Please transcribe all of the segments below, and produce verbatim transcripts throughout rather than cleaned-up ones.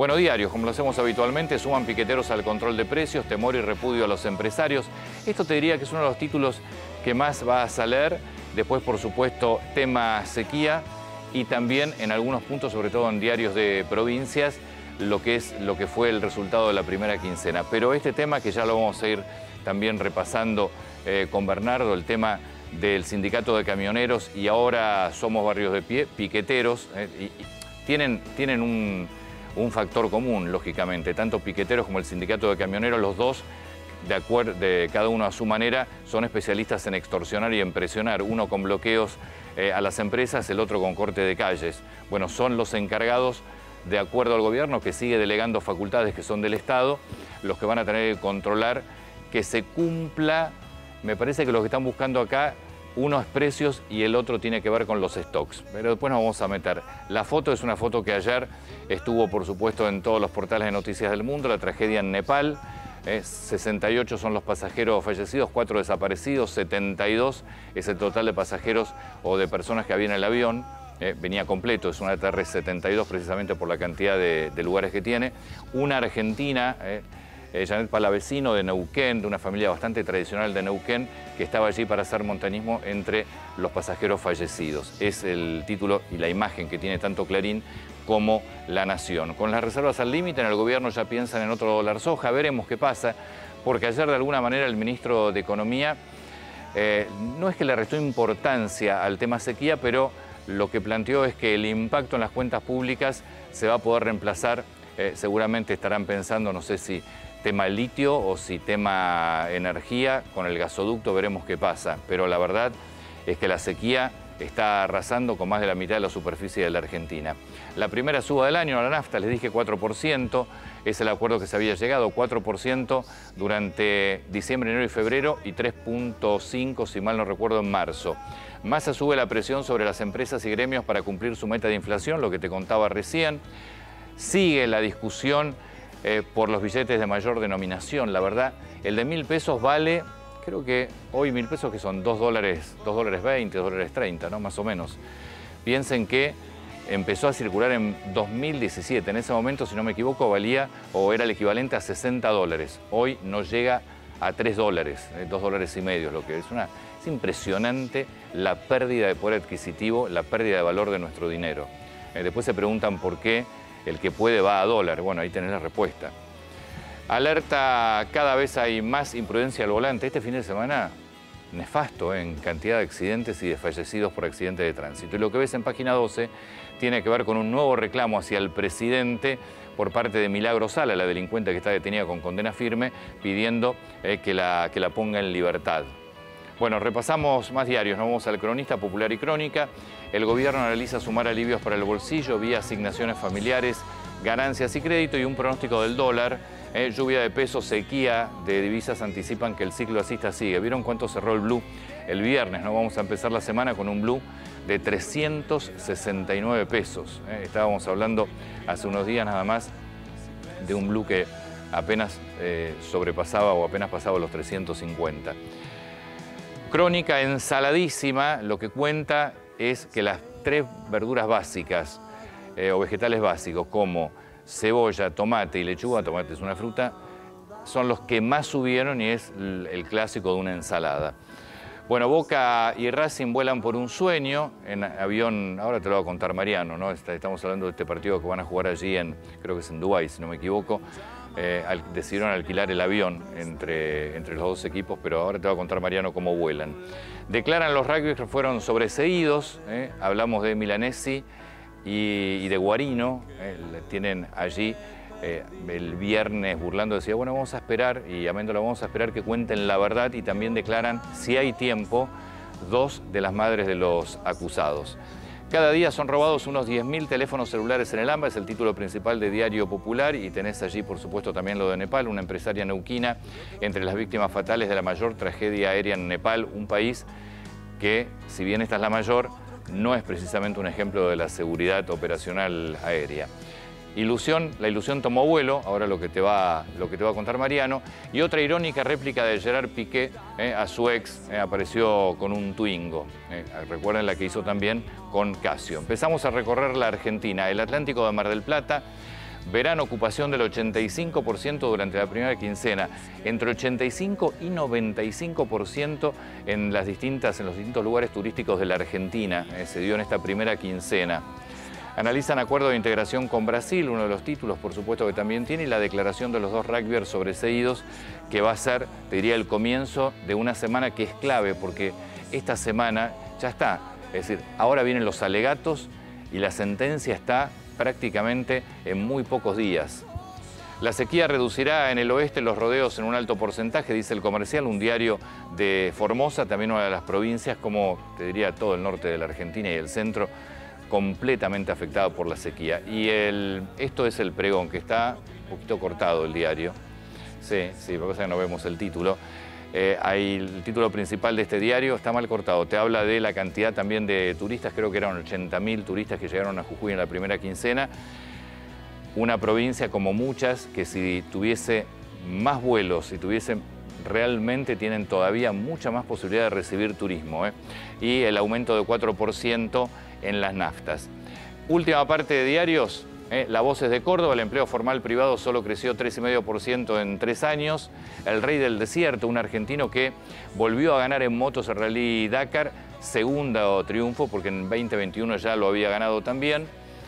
Bueno, diarios, como lo hacemos habitualmente, suman piqueteros al control de precios, temor y repudio a los empresarios. Esto te diría que es uno de los títulos que más vas a leer. Después, por supuesto, tema sequía y también en algunos puntos, sobre todo en diarios de provincias, lo que es lo que fue el resultado de la primera quincena. Pero este tema, que ya lo vamos a ir también repasando eh, con Bernardo, el tema del sindicato de camioneros y ahora Somos Barrios de Pie, piqueteros, eh, y, y tienen, tienen un, un factor común, lógicamente. Tanto piqueteros como el sindicato de camioneros, los dos, de acuerdo, de cada uno a su manera, son especialistas en extorsionar y en presionar. Uno con bloqueos eh, a las empresas, el otro con corte de calles. Bueno, son los encargados, de acuerdo al gobierno, que sigue delegando facultades que son del Estado, los que van a tener que controlar que se cumpla. Me parece que lo que están buscando acá, uno es precios y el otro tiene que ver con los stocks. Pero después nos vamos a meter. La foto es una foto que ayer estuvo, por supuesto, en todos los portales de noticias del mundo, la tragedia en Nepal. Eh, sesenta y ocho son los pasajeros fallecidos, cuatro desaparecidos, setenta y dos es el total de pasajeros o de personas que había en el avión. Eh, venía completo, es una A T R setenta y dos precisamente por la cantidad de, de lugares que tiene. Una argentina, eh, eh, Janet Palavecino de Neuquén, de una familia bastante tradicional de Neuquén, que estaba allí para hacer montañismo entre los pasajeros fallecidos. Es el título y la imagen que tiene tanto Clarín como La Nación. Con las reservas al límite, en el gobierno ya piensan en otro dólar soja, veremos qué pasa, porque ayer de alguna manera el ministro de Economía eh, no es que le restó importancia al tema sequía, pero lo que planteó es que el impacto en las cuentas públicas se va a poder reemplazar, eh, seguramente estarán pensando, no sé si tema litio o si tema energía, con el gasoducto veremos qué pasa, pero la verdad es que la sequía está arrasando con más de la mitad de la superficie de la Argentina. La primera suba del año a la nafta, les dije cuatro por ciento, es el acuerdo que se había llegado, cuatro por ciento durante diciembre, enero y febrero y tres punto cinco por ciento, si mal no recuerdo, en marzo. Massa sube la presión sobre las empresas y gremios para cumplir su meta de inflación, lo que te contaba recién. Sigue la discusión eh, por los billetes de mayor denominación. La verdad, el de mil pesos vale, creo que hoy mil pesos que son dos dólares, dos dólares veinte, dos dólares treinta, ¿no? Más o menos. Piensen que empezó a circular en dos mil diecisiete. En ese momento, si no me equivoco, valía o era el equivalente a sesenta dólares. Hoy no llega a tres dólares, eh, dos dólares y medio, lo que es una... Es impresionante la pérdida de poder adquisitivo, la pérdida de valor de nuestro dinero. Eh, después se preguntan por qué el que puede va a dólar. Bueno, ahí tenés la respuesta. Alerta, cada vez hay más imprudencia al volante. Este fin de semana, nefasto eh, en cantidad de accidentes y de fallecidos por accidentes de tránsito. Y lo que ves en página doce tiene que ver con un nuevo reclamo hacia el presidente por parte de Milagro Sala, la delincuente que está detenida con condena firme, pidiendo eh, que, la, que la ponga en libertad. Bueno, repasamos más diarios, nos vamos al Cronista, Popular y Crónica. El gobierno analiza sumar alivios para el bolsillo vía asignaciones familiares, ganancias y crédito y un pronóstico del dólar. Eh, lluvia de pesos, sequía de divisas anticipan que el ciclo alcista sigue. ¿Vieron cuánto cerró el blue el viernes? ¿No? Vamos a empezar la semana con un blue de trescientos sesenta y nueve pesos. Eh, estábamos hablando hace unos días nada más de un blue que apenas eh, sobrepasaba o apenas pasaba los trescientos cincuenta. Crónica ensaladísima, lo que cuenta es que las tres verduras básicas eh, o vegetales básicos como cebolla, tomate y lechuga, tomate es una fruta, son los que más subieron y es el, el clásico de una ensalada. Bueno, Boca y Racing vuelan por un sueño en avión, ahora te lo va a contar Mariano, ¿no? Estamos hablando de este partido que van a jugar allí en, creo que es en Dubái, si no me equivoco. Eh, al, decidieron alquilar el avión entre, entre los dos equipos, pero ahora te va a contar Mariano cómo vuelan. Declaran los rugbyers que fueron sobreseídos, eh, hablamos de Milanesi y, y de Guarino, eh, tienen allí eh, el viernes burlando, decía, bueno, vamos a esperar, y Améndola, vamos a esperar que cuenten la verdad, y también declaran, si hay tiempo, dos de las madres de los acusados. Cada día son robados unos diez mil teléfonos celulares en el AMBA, es el título principal de Diario Popular, y tenés allí, por supuesto, también lo de Nepal, una empresaria neuquina entre las víctimas fatales de la mayor tragedia aérea en Nepal, un país que, si bien esta es la mayor, no es precisamente un ejemplo de la seguridad operacional aérea. Ilusión, la ilusión tomó vuelo, ahora lo que te va, lo que te va a contar Mariano, y otra irónica réplica de Gerard Piqué eh, a su ex, eh, apareció con un Twingo, eh, recuerden la que hizo también con Casio. Empezamos a recorrer la Argentina, el Atlántico de Mar del Plata, verán ocupación del ochenta y cinco por ciento durante la primera quincena, entre ochenta y cinco y noventa y cinco por ciento en, las distintas, en los distintos lugares turísticos de la Argentina, eh, se dio en esta primera quincena. Analizan acuerdo de integración con Brasil, uno de los títulos, por supuesto, que también tiene, y la declaración de los dos rugbyers sobreseídos, que va a ser, te diría, el comienzo de una semana que es clave, porque esta semana ya está. Es decir, ahora vienen los alegatos y la sentencia está prácticamente en muy pocos días. La sequía reducirá en el oeste los rodeos en un alto porcentaje, dice El Comercial, un diario de Formosa, también una de las provincias, como te diría todo el norte de la Argentina y el centro, completamente afectado por la sequía. Y el, esto es el pregón, que está un poquito cortado el diario. Sí, sí, por cosa que no vemos el título. Eh, hay el título principal de este diario, está mal cortado. Te habla de la cantidad también de turistas, creo que eran ochenta mil turistas que llegaron a Jujuy en la primera quincena. Una provincia como muchas que si tuviese más vuelos, si tuviese realmente tienen todavía mucha más posibilidad de recibir turismo, ¿eh? Y el aumento de cuatro por ciento en las naftas. Última parte de diarios, ¿eh? La Voz es de Córdoba, el empleo formal privado solo creció tres coma cinco por ciento en tres años. El Rey del Desierto, un argentino que volvió a ganar en motos el Rally Dakar, segundo triunfo, porque en veinte veintiuno ya lo había ganado también.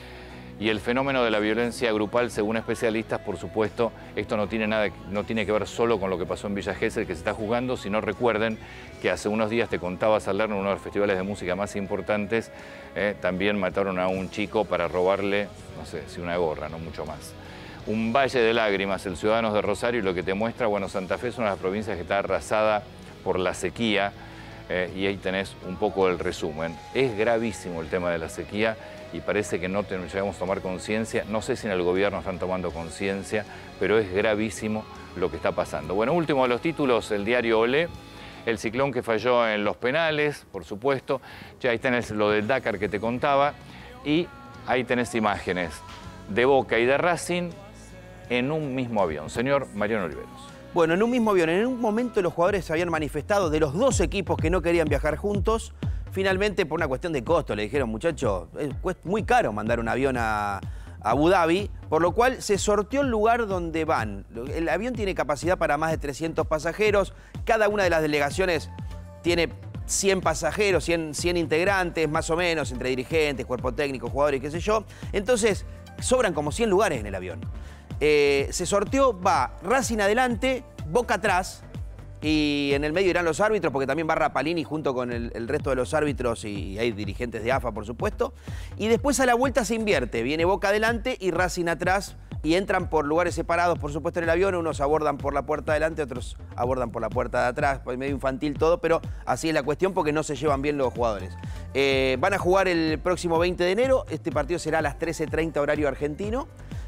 Y el fenómeno de la violencia grupal, según especialistas, por supuesto, esto no tiene, nada, no tiene que ver solo con lo que pasó en Villa Gesell, que se está jugando, sino recuerden que hace unos días te contaba Salerno, uno de los festivales de música más importantes, eh, también mataron a un chico para robarle, no sé, si una gorra, no mucho más. Un valle de lágrimas, el Ciudadanos de Rosario, y lo que te muestra, bueno, Santa Fe es una de las provincias que está arrasada por la sequía, eh, y ahí tenés un poco el resumen. Es gravísimo el tema de la sequía, y parece que no llegamos a tomar conciencia. No sé si en el gobierno están tomando conciencia, pero es gravísimo lo que está pasando. Bueno, último de los títulos, el diario Olé, el ciclón que falló en los penales, por supuesto. Ya ahí tenés lo del Dakar que te contaba, y ahí tenés imágenes de Boca y de Racing en un mismo avión. Señor Mariano Oliveros. Bueno, en un mismo avión. En un momento los jugadores se habían manifestado de los dos equipos que no querían viajar juntos. Finalmente, por una cuestión de costo, le dijeron, muchachos, es muy caro mandar un avión a, a Abu Dhabi, por lo cual se sorteó el lugar donde van. El avión tiene capacidad para más de trescientos pasajeros, cada una de las delegaciones tiene cien pasajeros, cien, cien integrantes, más o menos, entre dirigentes, cuerpo técnico, jugadores, qué sé yo. Entonces, sobran como cien lugares en el avión. Eh, se sorteó, va Racing adelante, Boca atrás, y en el medio irán los árbitros, porque también va Rapalini junto con el, el resto de los árbitros, y hay dirigentes de A F A, por supuesto. Y después a la vuelta se invierte, viene Boca adelante y Racing atrás, y entran por lugares separados, por supuesto, en el avión. Unos abordan por la puerta de adelante, otros abordan por la puerta de atrás, medio infantil todo, pero así es la cuestión porque no se llevan bien los jugadores. Eh, van a jugar el próximo veinte de enero, este partido será a las trece treinta horario argentino.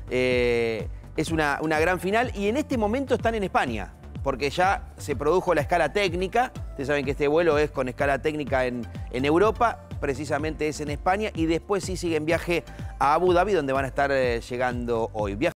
Eh, es una, una gran final, y en este momento están en España, porque ya se produjo la escala técnica. Ustedes saben que este vuelo es con escala técnica en, en Europa, precisamente es en España, y después sí siguen viaje a Abu Dhabi, donde van a estar eh, llegando hoy. Viaje